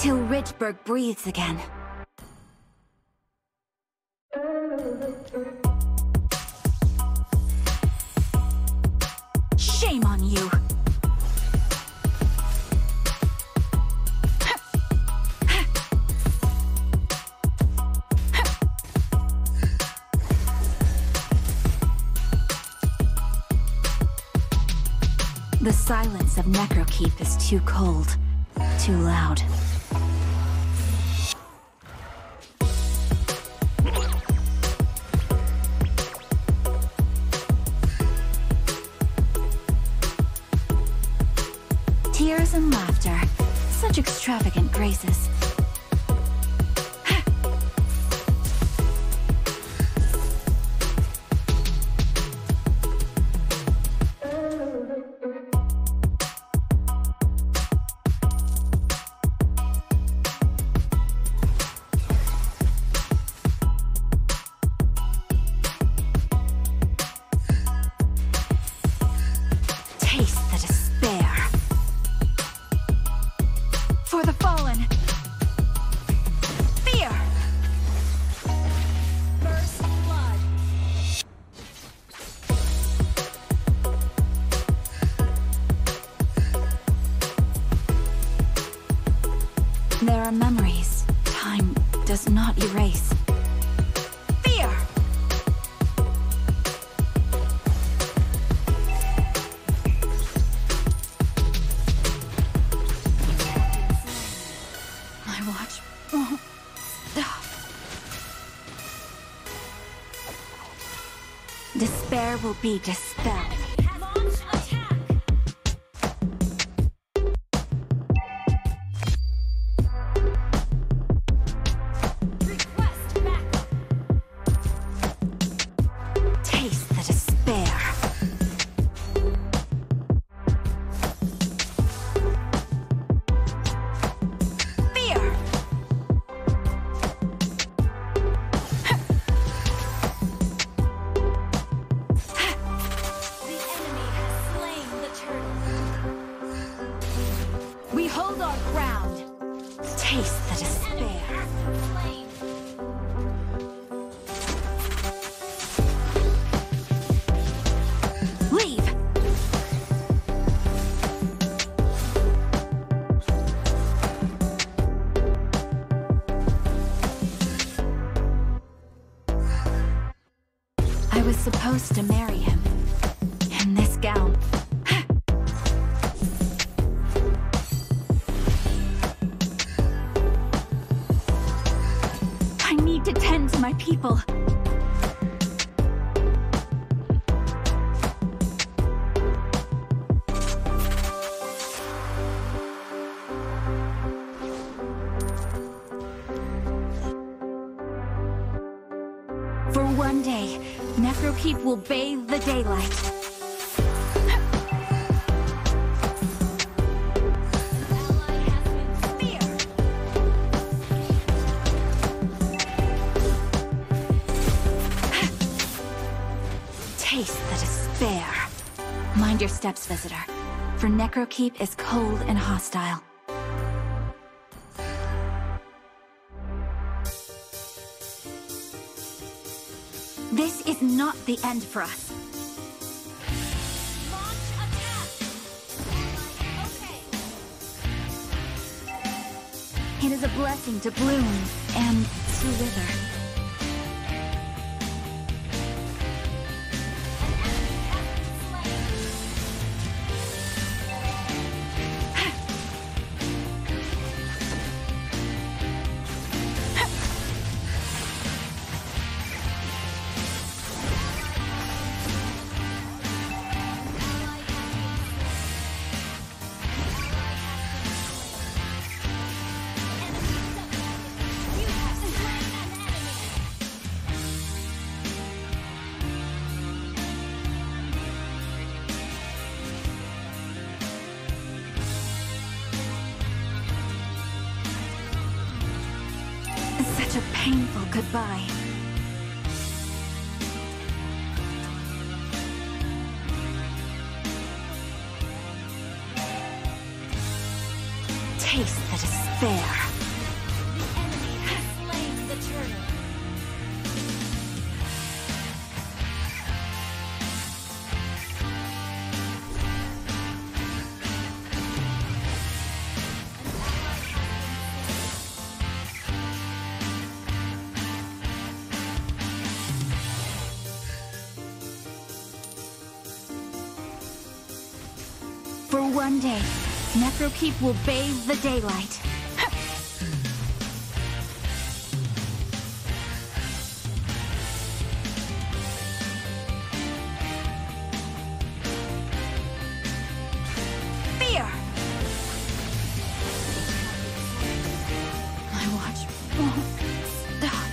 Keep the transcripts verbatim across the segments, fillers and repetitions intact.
Till Ridgeburg breathes again. Shame on you! The silence of Necrokeep is too cold, too loud. Tears and laughter, such extravagant graces. There are memories time does not erase. Fear! My watch won't stop. Despair will be dispelled. We hold our ground. Taste the despair. Leave. I was supposed to marry him in this gown. To tend to my people. For one day, Necrokeep will bathe the daylight. Taste the despair. Mind your steps, visitor, for Necrokeep is cold and hostile. This is not the end for us. Launch attack. Okay. It is a blessing to bloom and to wither. Such a painful goodbye. Taste the despair. For one day, Necrokeep will bathe the daylight. Fear! My watch won't stop.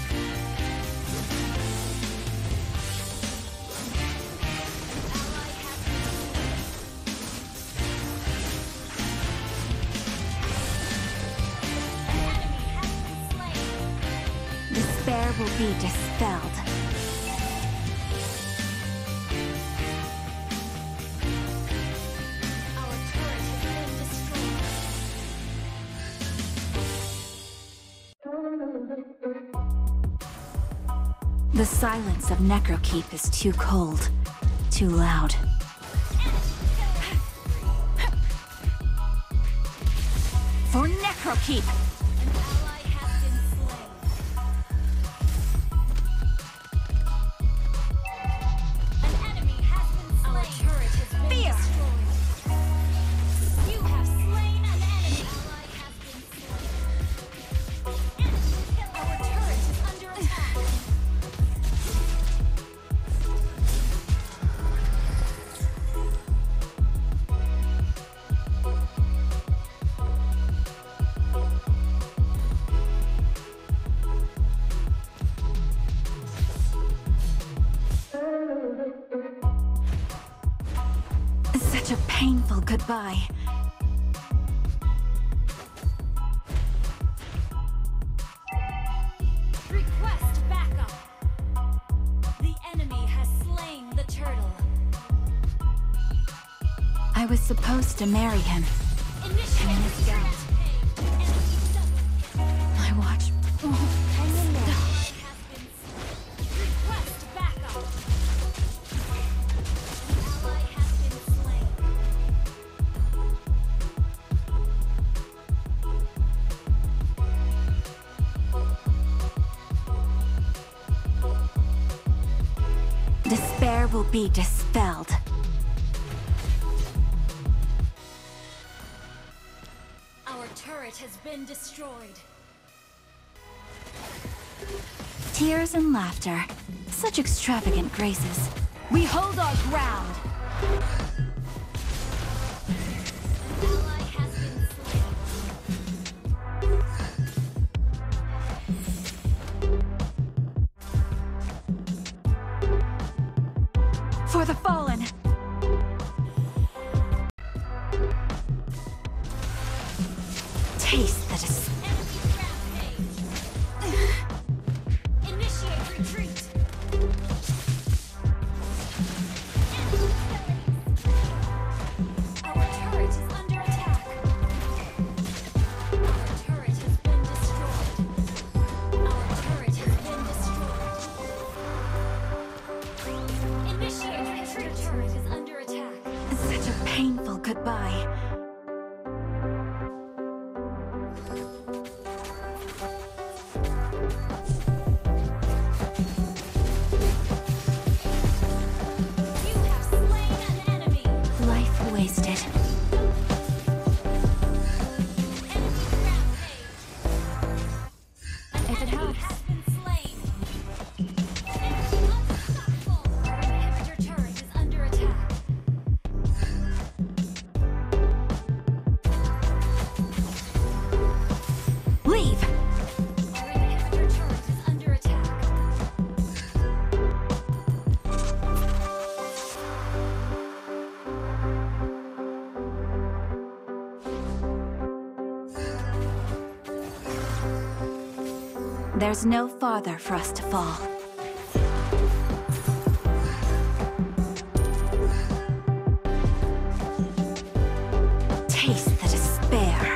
Despair will be dispelled. Our turret has been destroyed. The silence of Necrokeep is too cold, too loud. For Necrokeep! An ally has been slain. An enemy has been slain. Our turret has been Fear! destroyed. You have slain an enemy. Ally has been slain. Enemy kill. Our turret is under attack. Such a painful goodbye. Request backup. The enemy has slain the turtle. I was supposed to marry him. Initiate And it's down. rampage. Enemy double kill. My watch won't stop. Ally has been slain. Request backup. Ally has been slain. Despair will be dispelled. Our turret has been destroyed. Tears and laughter. Such extravagant graces. We hold our ground. An ally has been slain. For the fallen. Taste the despair. Enemy rampage. Initiate retreat. Enemy killing. Our turret is under attack. Our turret has been destroyed. Our turret has been destroyed. Initiate retreat. Our turret is under attack. Such a painful goodbye. You have slain an enemy. Life wasted. Enemy rampage. An If it enemy helps. has been slain. Enemy unstoppable. Our inhibitor turret is under attack. Leave! Our inhibitor turret is under attack. There's no farther for us to fall. Taste the despair.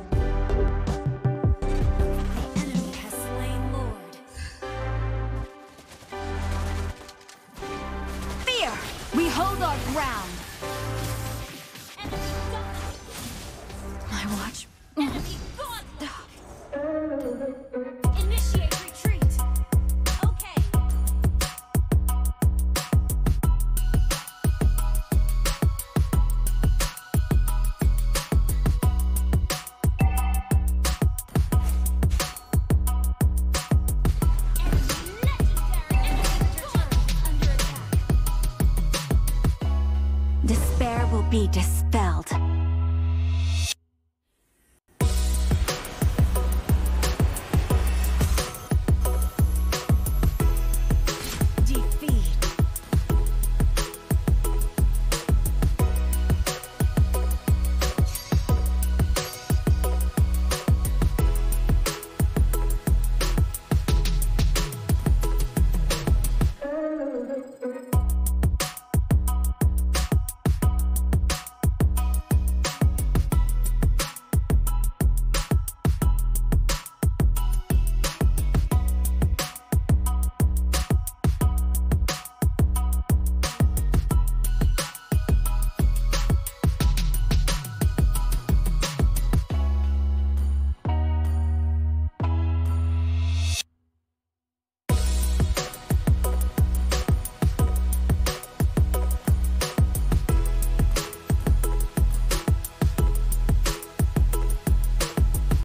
The enemy has slain Lord. Fear! We hold our ground. Enemy double. My watch. Enemy godlike. Initiate retreat. Okay. be dispelled.